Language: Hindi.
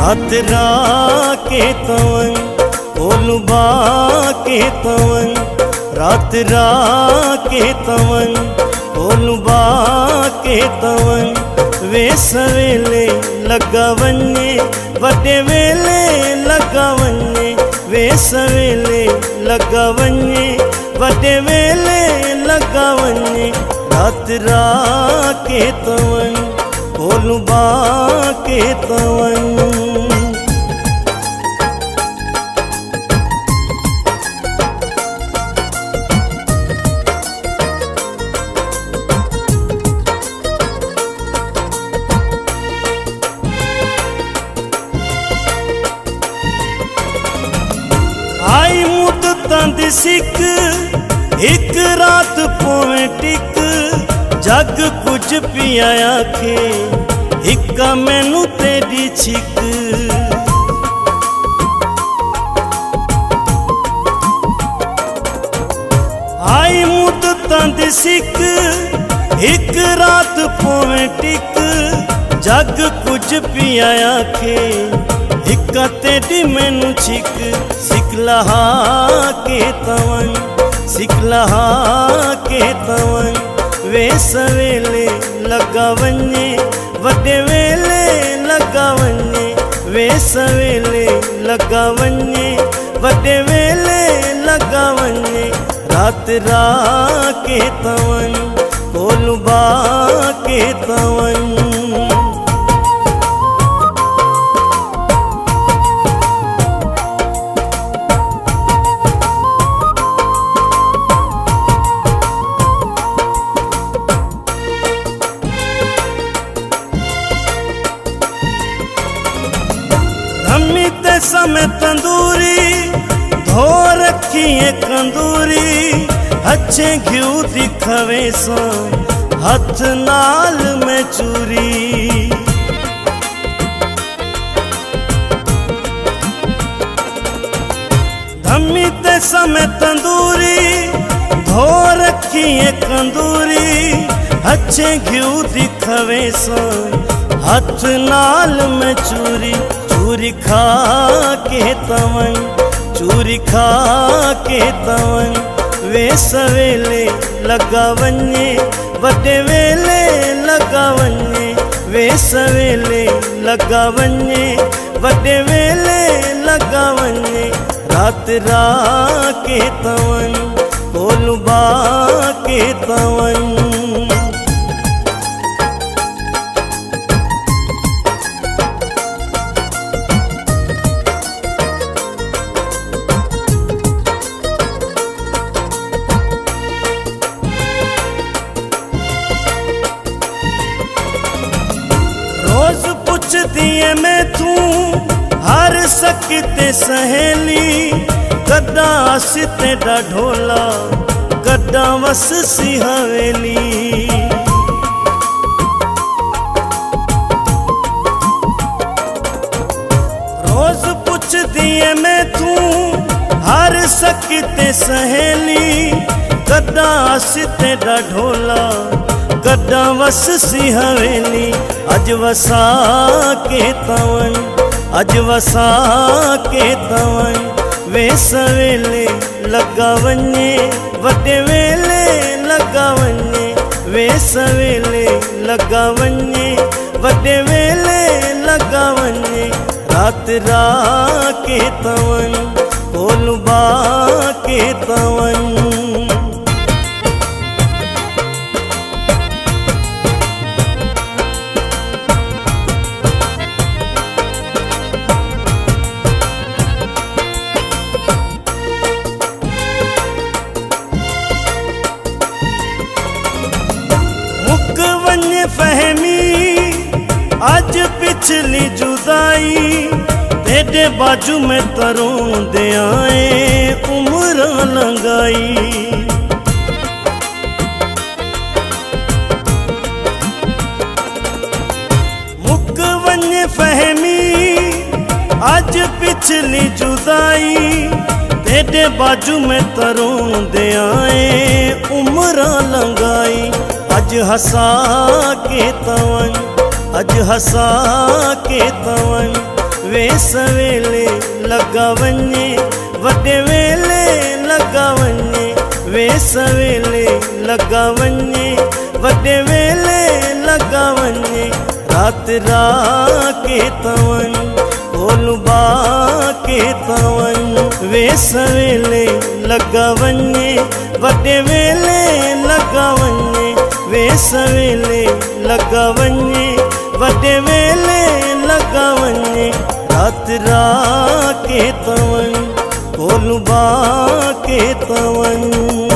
रात राह के तवन ओलुबा के तवन, रात राह के तवन ओलुबा के तवन, वे सवेले लगा वने वडे वेले लगा वने, वे सवेले लगा वने वडे वेले लगा वने। रात राह के तवन ओलुबा के तवन। आई मुद्दतां दी सिक एक रात पोवे टिक, जग कुछ पिया आखे हिक्का मैनू तेरी छिक। आई मुद्दतां दी सिक एक रात पोवे टिक, जग कुछ पिया आखे हिक्का तेरी मैनू छिक। सिखलहा के तवन सिखलहा के तवन, वे सवेले लगा वने वडे वेले लगा वने, वे सवेले लगा वने वडे वेले लगा वने। रात राह के तवन ओलुबा के तवन। धम्मीते समय तंदूरी धो रखी है कंदूरी, अच्छे घिऊ दिखवे सो हथ नाल में चूरी। धम्मीते समय तंदूरी धो रखी है कंदूरी, अच्छे घिऊ दिखवे सो हथ नाल में चूरी। चूरी खा के तवन चूरी खा के तवन, वे सवेले लगा वने वडे वेले लगा वने, वे सवेले लगा वने वडे वेले लगा वने। रात राह के तवन ओलुबा के तवन। दिए मैं तू हर सकते सहेली, कदा सिते डा ढोला कदा वस सी हवेली। रोज पुछ दिए मैं तू हर सकते सहेली, कदा सिते डा ढोला कदा वस सी हवेली। अज वसा के तवन अज वसा के तवन, वे सवेले लगा वने वडे वेले लगा वने, वे सवेले लगा वने वडे वेले लगा वने। रात राह के तवन ओलुबा के तवन। फहमी आज पिछली जुदाई, तेरे बाजू में तरों दे आए उम्र लंगाई। मुक वने फहमी आज पिछली जुदाई, तेरे बाजू में तरों दे आए उम्र लंगाई। अज हसा के तवन अज हसा के तवन, वे सवेले लगा वञे वॾे वेले लगा वञे वे सवेले लगा वञे वॾे वेले लगा वञे रात राह के तवन भोलबा के तवन वे सवेले लगा वञे वॾे वेले लगा वञे वे सवेले लगा वञे वॾे वेले लगा वञे रात राह के तवन भोलबा के तवन।